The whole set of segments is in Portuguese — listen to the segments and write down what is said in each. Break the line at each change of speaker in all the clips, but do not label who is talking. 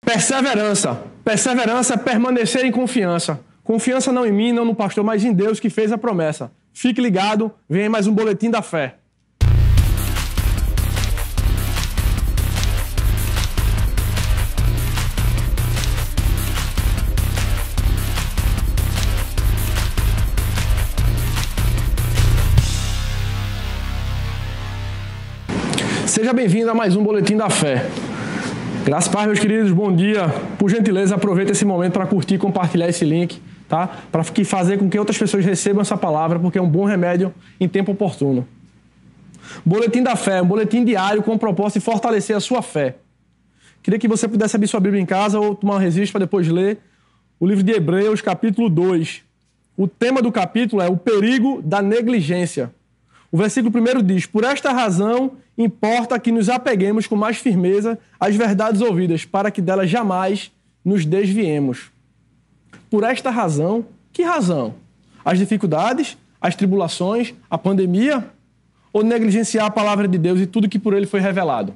Perseverança. Perseverança é permanecer em confiança. Confiança não em mim, não no pastor, mas em Deus que fez a promessa. Fique ligado, vem aí mais um Boletim da Fé. Seja bem-vindo a mais um Boletim da Fé. Graças a Deus, meus queridos, bom dia. Por gentileza, aproveita esse momento para curtir e compartilhar esse link, tá? Para fazer com que outras pessoas recebam essa palavra, porque é um bom remédio em tempo oportuno. Boletim da Fé, um boletim diário com o propósito de fortalecer a sua fé. Queria que você pudesse abrir sua Bíblia em casa ou tomar um registro para depois ler o livro de Hebreus, capítulo 2. O tema do capítulo é o perigo da negligência. O versículo 1 diz: por esta razão importa que nos apeguemos com mais firmeza às verdades ouvidas, para que delas jamais nos desviemos. Por esta razão, que razão? As dificuldades, as tribulações, a pandemia? Ou negligenciar a palavra de Deus e tudo que por ele foi revelado?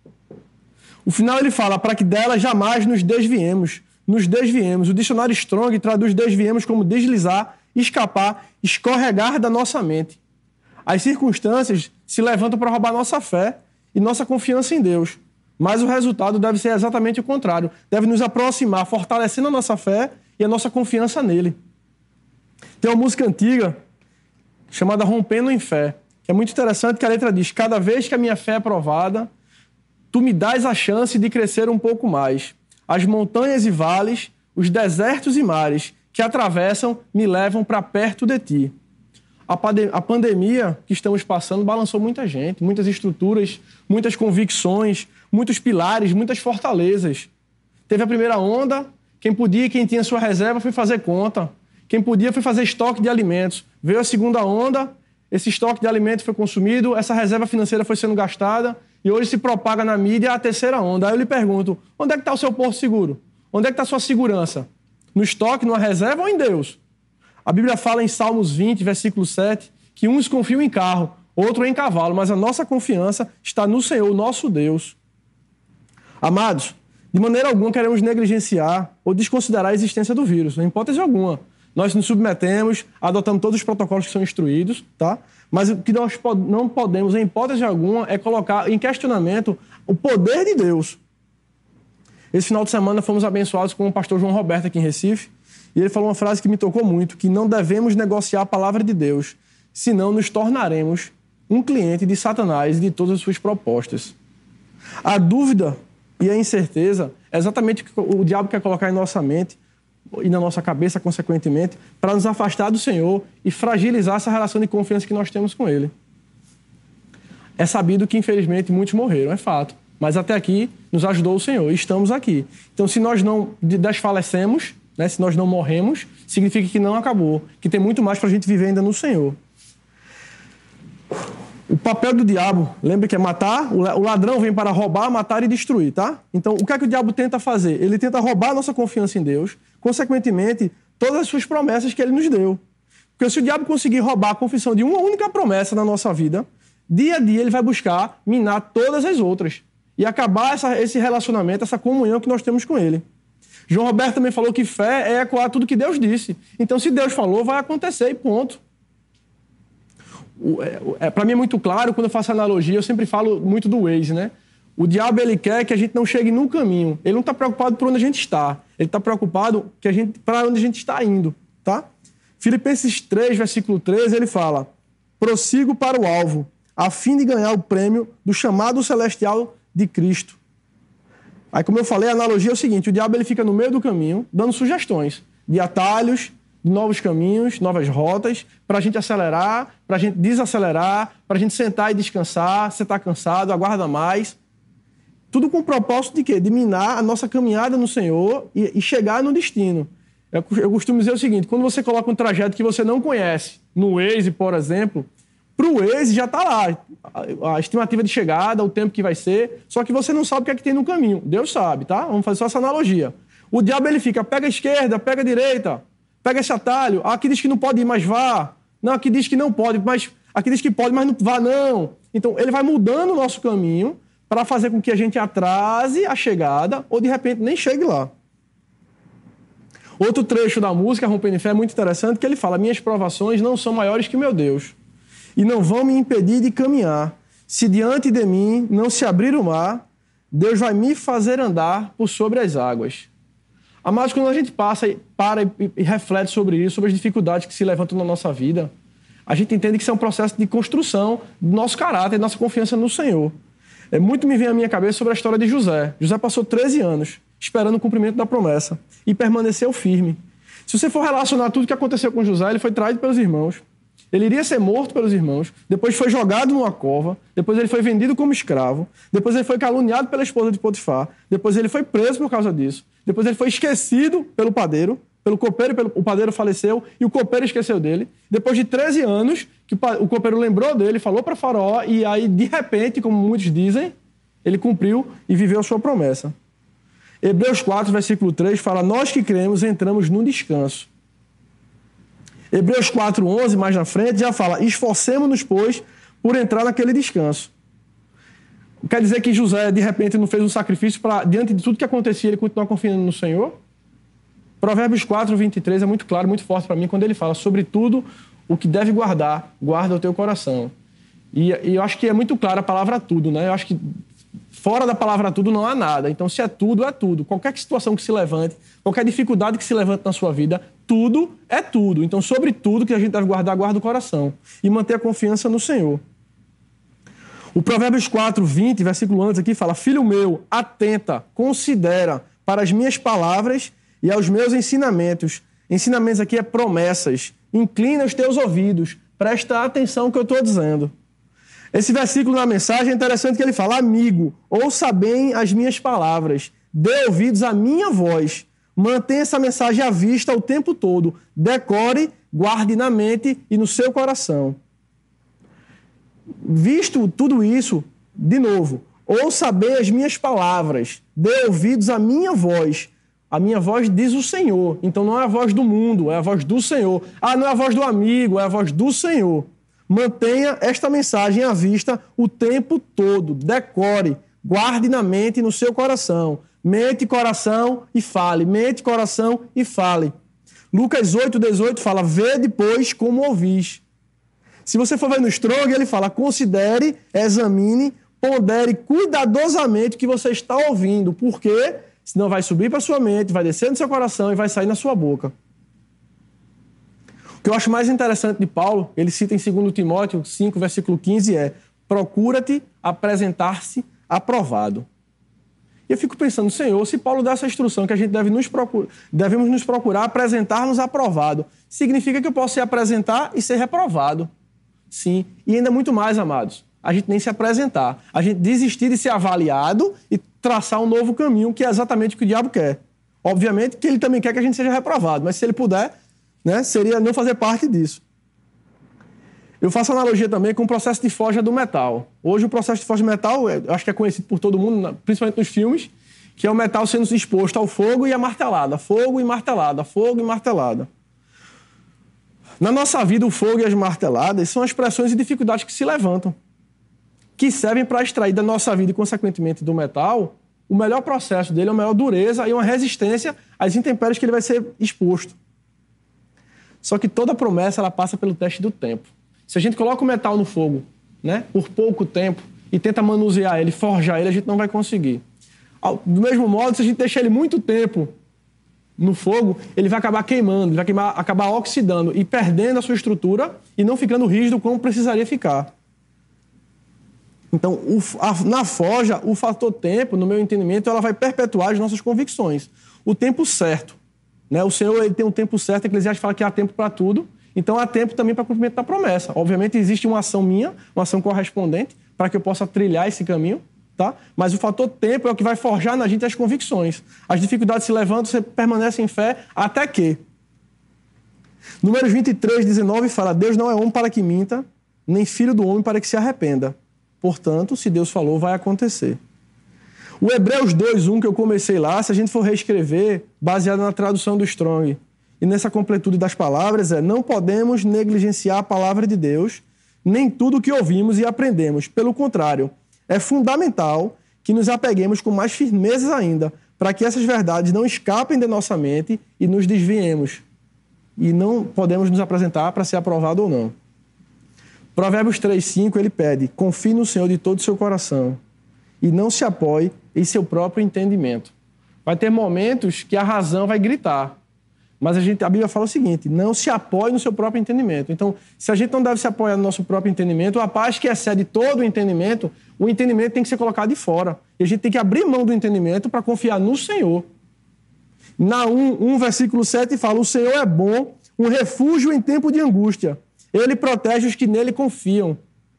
O final ele fala, para que delas jamais nos desviemos. Nos desviemos. O dicionário Strong traduz desviemos como deslizar, escapar, escorregar da nossa mente. As circunstâncias se levantam para roubar nossa fé e nossa confiança em Deus. Mas o resultado deve ser exatamente o contrário. Deve nos aproximar, fortalecendo a nossa fé e a nossa confiança nele. Tem uma música antiga chamada Rompendo em Fé, que é muito interessante, que a letra diz: cada vez que a minha fé é provada, tu me dás a chance de crescer um pouco mais. As montanhas e vales, os desertos e mares que atravessam me levam para perto de ti. A pandemia que estamos passando balançou muita gente, muitas estruturas, muitas convicções, muitos pilares, muitas fortalezas. Teve a primeira onda, quem podia e quem tinha sua reserva foi fazer conta. Quem podia foi fazer estoque de alimentos. Veio a segunda onda, esse estoque de alimentos foi consumido, essa reserva financeira foi sendo gastada e hoje se propaga na mídia a terceira onda. Aí eu lhe pergunto, onde é que está o seu porto seguro? Onde é que está a sua segurança? No estoque, numa reserva ou em Deus? A Bíblia fala em Salmos 20, versículo 7, que uns confiam em carro, outros em cavalo, mas a nossa confiança está no Senhor, nosso Deus. Amados, de maneira alguma queremos negligenciar ou desconsiderar a existência do vírus, em hipótese alguma. Nós nos submetemos, adotamos todos os protocolos que são instruídos, tá? Mas o que nós não podemos, em hipótese alguma, é colocar em questionamento o poder de Deus. Esse final de semana fomos abençoados com o pastor João Roberto aqui em Recife, e ele falou uma frase que me tocou muito, que não devemos negociar a palavra de Deus, senão nos tornaremos um cliente de Satanás e de todas as suas propostas. A dúvida e a incerteza é exatamente o que o diabo quer colocar em nossa mente e na nossa cabeça, consequentemente, para nos afastar do Senhor e fragilizar essa relação de confiança que nós temos com Ele. É sabido que, infelizmente, muitos morreram, é fato. Mas até aqui nos ajudou o Senhor e estamos aqui. Então, se nós não desfalecemos, né, se nós não morremos, significa que não acabou, que tem muito mais para a gente viver ainda no Senhor. O papel do diabo, lembra que é matar? O ladrão vem para roubar, matar e destruir, tá? Então, o que é que o diabo tenta fazer? Ele tenta roubar a nossa confiança em Deus, consequentemente, todas as suas promessas que ele nos deu. Porque se o diabo conseguir roubar a confissão de uma única promessa na nossa vida, dia a dia ele vai buscar minar todas as outras e acabar esse relacionamento, essa comunhão que nós temos com ele. João Roberto também falou que fé é ecoar tudo que Deus disse. Então, se Deus falou, vai acontecer e ponto. Para mim é muito claro, quando eu faço analogia, eu sempre falo muito do Waze, né? O diabo, ele quer que a gente não chegue num caminho. Ele não está preocupado por onde a gente está. Ele está preocupado para onde a gente está indo, tá? Filipenses 3, versículo 13, ele fala: prossigo para o alvo, a fim de ganhar o prêmio do chamado celestial de Cristo. Aí, como eu falei, a analogia é o seguinte: o diabo ele fica no meio do caminho, dando sugestões de atalhos, de novos caminhos, novas rotas, para a gente acelerar, para a gente desacelerar, para a gente sentar e descansar, você está cansado, aguarda mais. Tudo com o propósito de quê? De minar a nossa caminhada no Senhor e chegar no destino. Eu costumo dizer o seguinte: quando você coloca um trajeto que você não conhece, no Waze, por exemplo, para o Waze já está lá a estimativa de chegada, o tempo que vai ser, só que você não sabe o que é que tem no caminho. Deus sabe, tá? Vamos fazer só essa analogia. O diabo ele fica, pega a esquerda, pega a direita, pega esse atalho, aqui diz que não pode ir, mas vá. Não, aqui diz que não pode, mas aqui diz que pode, mas não vá não. Então ele vai mudando o nosso caminho para fazer com que a gente atrase a chegada ou, de repente, nem chegue lá. Outro trecho da música, Rompendo em Fé, é muito interessante, que ele fala: minhas provações não são maiores que meu Deus e não vão me impedir de caminhar. Se diante de mim não se abrir o mar, Deus vai me fazer andar por sobre as águas. Amados, quando a gente para e reflete sobre isso, sobre as dificuldades que se levantam na nossa vida, a gente entende que isso é um processo de construção do nosso caráter, da nossa confiança no Senhor. Muito me vem à minha cabeça sobre a história de José. José passou 13 anos esperando o cumprimento da promessa e permaneceu firme. Se você for relacionar tudo o que aconteceu com José, ele foi traído pelos irmãos, ele iria ser morto pelos irmãos, depois foi jogado numa cova, depois ele foi vendido como escravo, depois ele foi caluniado pela esposa de Potifar, depois ele foi preso por causa disso, depois ele foi esquecido pelo padeiro, pelo copeiro, o padeiro faleceu e o copeiro esqueceu dele. Depois de 13 anos, que o copeiro lembrou dele, falou para Faraó, e aí, de repente, como muitos dizem, ele cumpriu e viveu a sua promessa. Hebreus 4, versículo 3, fala: nós que cremos entramos no descanso. Hebreus 4, 11, mais na frente, já fala: esforcemo-nos, pois, por entrar naquele descanso. Quer dizer que José, de repente, não fez um sacrifício para, diante de tudo que acontecia, ele continuar confiando no Senhor? Provérbios 4, 23 é muito claro, muito forte para mim, quando ele fala: sobre tudo o que deve guardar, guarda o teu coração. E eu acho que é muito clara a palavra tudo, né? Eu acho que fora da palavra tudo não há nada. Então, se é tudo, é tudo. Qualquer situação que se levante, qualquer dificuldade que se levante na sua vida, tudo é tudo. Então, sobre tudo que a gente deve guardar, guarda o coração. E manter a confiança no Senhor. O Provérbios 4, 20, versículo antes aqui, fala: filho meu, atenta, considera para as minhas palavras e aos meus ensinamentos. Ensinamentos aqui é promessas. Inclina os teus ouvidos, presta atenção no que eu estou dizendo. Esse versículo na mensagem é interessante que ele fala: amigo, ouça bem as minhas palavras, dê ouvidos à minha voz, mantenha essa mensagem à vista o tempo todo, decore, guarde na mente e no seu coração. Visto tudo isso, de novo, ouça bem as minhas palavras, dê ouvidos à minha voz. A minha voz diz o Senhor, então não é a voz do mundo, é a voz do Senhor. Ah, não é a voz do amigo, é a voz do Senhor. Mantenha esta mensagem à vista o tempo todo. Decore, guarde na mente e no seu coração. Mente, coração e fale. Mente, coração e fale. Lucas 8:18 fala: vê depois como ouvis. Se você for ver no Strong, ele fala: considere, examine, pondere cuidadosamente o que você está ouvindo. Por quê? Senão vai subir para sua mente, vai descer no seu coração e vai sair na sua boca. O que eu acho mais interessante de Paulo, ele cita em 2 Timóteo 5, versículo 15, é: procura-te apresentar-se aprovado. E eu fico pensando: Senhor, se Paulo dá essa instrução que a gente devemos nos procurar apresentar-nos aprovado, significa que eu posso se apresentar e ser reprovado. Sim, e ainda muito mais, amados. A gente nem se apresentar, a gente desistir de ser avaliado e traçar um novo caminho, que é exatamente o que o diabo quer. Obviamente que ele também quer que a gente seja reprovado, mas se ele puder, né, seria não fazer parte disso. Eu faço analogia também com o processo de forja do metal. Hoje o processo de forja do metal, eu acho que é conhecido por todo mundo, principalmente nos filmes, que é o metal sendo exposto ao fogo e a martelada, fogo e martelada, fogo e martelada. Na nossa vida, o fogo e as marteladas são as pressões e dificuldades que se levantam, que servem para extrair da nossa vida e, consequentemente, do metal, o melhor processo dele, a maior dureza e uma resistência às intempéries que ele vai ser exposto. Só que toda promessa ela passa pelo teste do tempo. Se a gente coloca o metal no fogo, né, por pouco tempo e tenta manusear ele, forjar ele, a gente não vai conseguir. Do mesmo modo, se a gente deixar ele muito tempo no fogo, ele vai acabar queimando, ele vai acabar oxidando e perdendo a sua estrutura e não ficando rígido como precisaria ficar. Então, na forja, o fator tempo, no meu entendimento, ela vai perpetuar as nossas convicções. O tempo certo. Né? O Senhor ele tem um tempo certo, Eclesiastes fala que há tempo para tudo, então há tempo também para o cumprimento da promessa. Obviamente, existe uma ação minha, uma ação correspondente, para que eu possa trilhar esse caminho, tá? Mas o fator tempo é o que vai forjar na gente as convicções. As dificuldades se levantam, você permanece em fé até que. Números 23, 19 fala: Deus não é homem para que minta, nem filho do homem para que se arrependa. Portanto, se Deus falou, vai acontecer. O Hebreus 2:1 que eu comecei lá, se a gente for reescrever, baseado na tradução do Strong, e nessa completude das palavras, não podemos negligenciar a palavra de Deus, nem tudo o que ouvimos e aprendemos. Pelo contrário, é fundamental que nos apeguemos com mais firmeza ainda, para que essas verdades não escapem de nossa mente e nos desviemos. E não podemos nos apresentar para ser aprovado ou não. Provérbios 3:5, ele pede: confie no Senhor de todo o seu coração e não se apoie em seu próprio entendimento. Vai ter momentos que a razão vai gritar, mas a Bíblia fala o seguinte: não se apoie no seu próprio entendimento. Então, se a gente não deve se apoiar no nosso próprio entendimento, a paz que excede todo o entendimento tem que ser colocado de fora. E a gente tem que abrir mão do entendimento para confiar no Senhor. Naum 1, versículo 7 fala: o Senhor é bom, um refúgio em tempo de angústia. Ele protege os que nele confiam.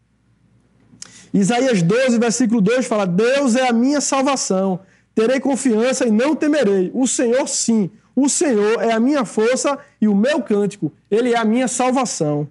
Isaías 12, versículo 2 fala: Deus é a minha salvação, terei confiança e não temerei. O Senhor, sim, o Senhor é a minha força e o meu cântico, Ele é a minha salvação.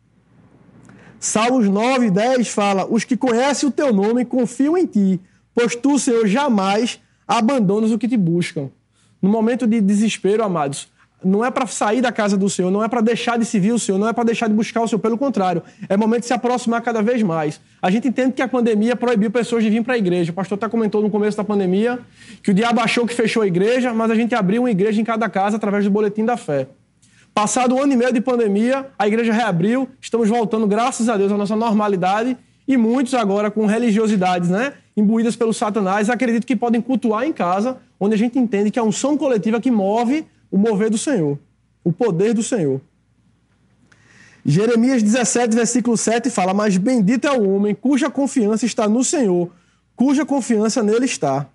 Salmos 9, 10 fala: os que conhecem o teu nome confiam em ti, pois tu, Senhor, jamais abandonas o que te buscam. No momento de desespero, amados, não é para sair da casa do Senhor, não é para deixar de servir o Senhor, não é para deixar de buscar o Senhor, pelo contrário, é momento de se aproximar cada vez mais. A gente entende que a pandemia proibiu pessoas de vir para a igreja. O pastor até comentou no começo da pandemia que o diabo achou que fechou a igreja, mas a gente abriu uma igreja em cada casa através do Boletim da Fé. Passado 1 ano e meio de pandemia, a igreja reabriu, estamos voltando, graças a Deus, à nossa normalidade, e muitos agora com religiosidades, imbuídas pelo Satanás, acreditam que podem cultuar em casa, onde a gente entende que é a unção coletiva que move o mover do Senhor, o poder do Senhor. Jeremias 17, versículo 7 fala: mas bendito é o homem cuja confiança está no Senhor, cuja confiança nele está.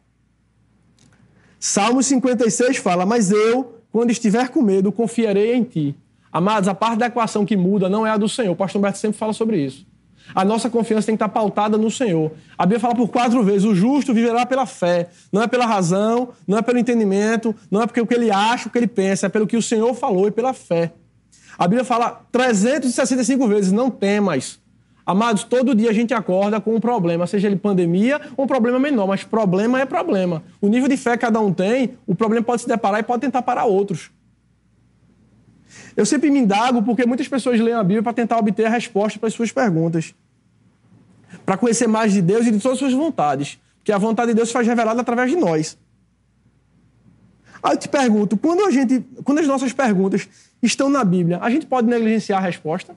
Salmos 56 fala: mas eu, quando estiver com medo, confiarei em ti. Amados, a parte da equação que muda não é a do Senhor. O pastor Humberto sempre fala sobre isso. A nossa confiança tem que estar pautada no Senhor. A Bíblia fala por 4 vezes: o justo viverá pela fé. Não é pela razão, não é pelo entendimento, não é porque o que ele acha, o que ele pensa, é pelo que o Senhor falou e pela fé. A Bíblia fala 365 vezes: não temas. Amados, todo dia a gente acorda com um problema, seja ele pandemia ou um problema menor, mas problema é problema. O nível de fé que cada um tem, o problema pode se deparar e pode tentar parar outros. Eu sempre me indago porque muitas pessoas leem a Bíblia para tentar obter a resposta para as suas perguntas, para conhecer mais de Deus e de todas as suas vontades, porque a vontade de Deus se faz revelada através de nós. Aí eu te pergunto, quando as nossas perguntas estão na Bíblia, a gente pode negligenciar a resposta?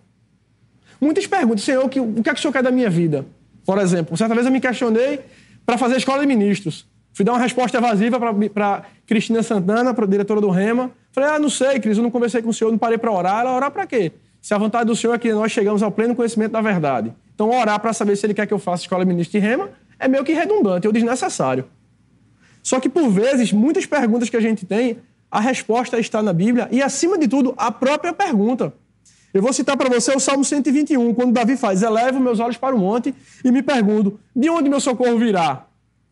Muitas perguntas: Senhor, o que é que o Senhor quer da minha vida? Por exemplo, certa vez eu me questionei para fazer a escola de ministros. Fui dar uma resposta evasiva para Cristina Santana, para a diretora do Rema. Falei: não sei, Cris, eu não conversei com o Senhor, não parei para orar. Ela: orar para quê? Se a vontade do Senhor é que nós chegamos ao pleno conhecimento da verdade. Então, orar para saber se Ele quer que eu faça escola de ministro de Rema é meio que redundante, ou desnecessário. Só que, por vezes, muitas perguntas que a gente tem, a resposta está na Bíblia e, acima de tudo, a própria pergunta. Eu vou citar para você o Salmo 121, quando Davi faz: elevo meus olhos para o monte e me pergunto, de onde meu socorro virá?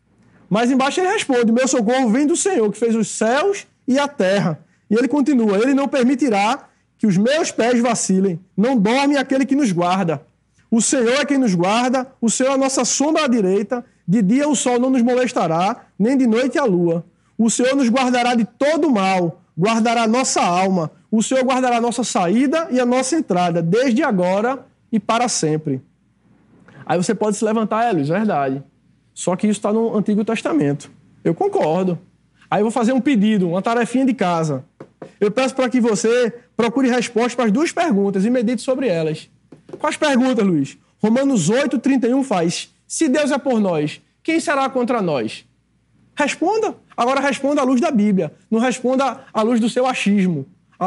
Mas embaixo ele responde: meu socorro vem do Senhor, que fez os céus e a terra. E ele continua: ele não permitirá que os meus pés vacilem, não dorme aquele que nos guarda. O Senhor é quem nos guarda, o Senhor é a nossa sombra à direita, de dia o sol não nos molestará, nem de noite a lua. O Senhor nos guardará de todo mal, guardará a nossa alma. O Senhor guardará a nossa saída e a nossa entrada, desde agora e para sempre. Aí você pode se levantar: Luiz, verdade. Só que isso está no Antigo Testamento. Eu concordo. Aí eu vou fazer um pedido, uma tarefinha de casa. Eu peço para que você procure respostas para as 2 perguntas e medite sobre elas. Quais perguntas, Luiz? Romanos 8, 31 faz: se Deus é por nós, quem será contra nós? Responda. Agora responda à luz da Bíblia. Não responda à luz do seu achismo.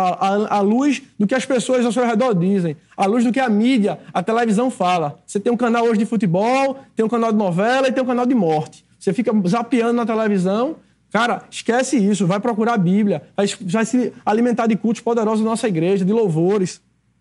À luz do que as pessoas ao seu redor dizem. À luz do que a mídia, a televisão fala. Você tem um canal hoje de futebol, tem um canal de novela e tem um canal de morte. Você fica zapeando na televisão. Cara, esquece isso. Vai procurar a Bíblia. Vai se alimentar de cultos poderosos da nossa igreja, de louvores.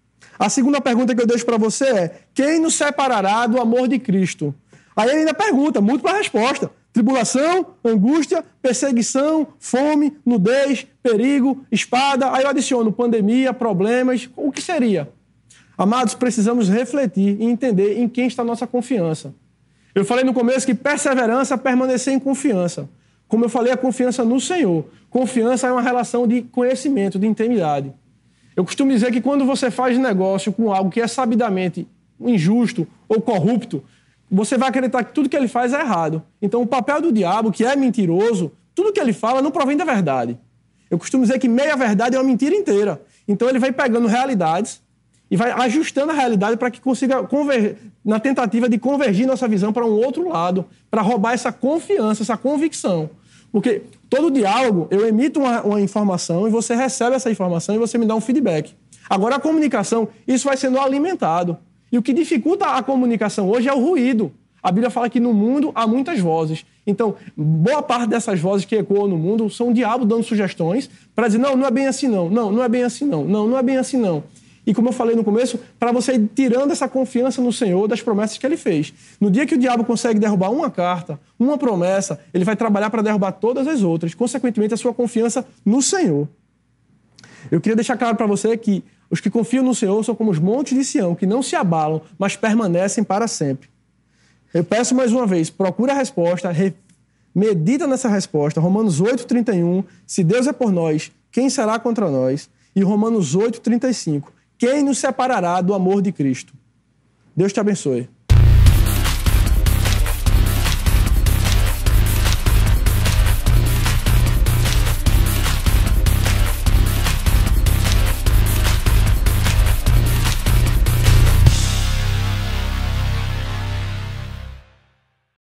A segunda pergunta que eu deixo para você é: quem nos separará do amor de Cristo? Aí ele ainda pergunta, múltipla resposta: tribulação, angústia, perseguição, fome, nudez, perigo, espada. Aí eu adiciono pandemia, problemas. O que seria? Amados, precisamos refletir e entender em quem está a nossa confiança. Eu falei no começo que perseverança é permanecer em confiança. Como eu falei, a confiança no Senhor. Confiança é uma relação de conhecimento, de intimidade. Eu costumo dizer que quando você faz negócio com algo que é sabidamente injusto ou corrupto, você vai acreditar que tudo que ele faz é errado. Então, o papel do diabo, que é mentiroso, tudo que ele fala não provém da verdade. Eu costumo dizer que meia verdade é uma mentira inteira. Então, ele vai pegando realidades e vai ajustando a realidade para que consiga converger, na tentativa de convergir nossa visão para um outro lado, para roubar essa confiança, essa convicção. Porque todo diálogo, eu emito uma informação e você recebe essa informação e você me dá um feedback. Agora, a comunicação, isso vai sendo alimentado. E o que dificulta a comunicação hoje é o ruído. A Bíblia fala que no mundo há muitas vozes. Então, boa parte dessas vozes que ecoam no mundo são o diabo dando sugestões para dizer, não, não é bem assim não, não é bem assim não, não é bem assim não. E como eu falei no começo, para você ir tirando essa confiança no Senhor das promessas que ele fez. No dia que o diabo consegue derrubar uma carta, uma promessa, ele vai trabalhar para derrubar todas as outras. Consequentemente, a sua confiança no Senhor. Eu queria deixar claro para você que os que confiam no Senhor são como os montes de Sião, que não se abalam, mas permanecem para sempre. Eu peço mais uma vez, procura a resposta, medita nessa resposta. Romanos 8:31, se Deus é por nós, quem será contra nós? E Romanos 8:35, quem nos separará do amor de Cristo? Deus te abençoe.